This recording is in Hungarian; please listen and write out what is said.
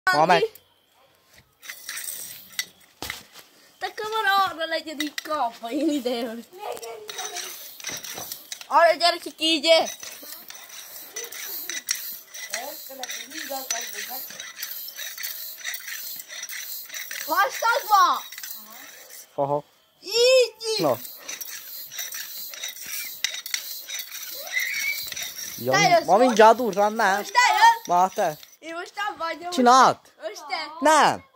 Ma meg. Te kamar arra legyen így kapva, én idejön. Arra gyere ki kígyé. Vastagva! Aha. Így! Na. Ja, ma mindjárt durrán, nem? Most eljön? Már te. Én most nem vagyok. Csináld! Most te. Nem.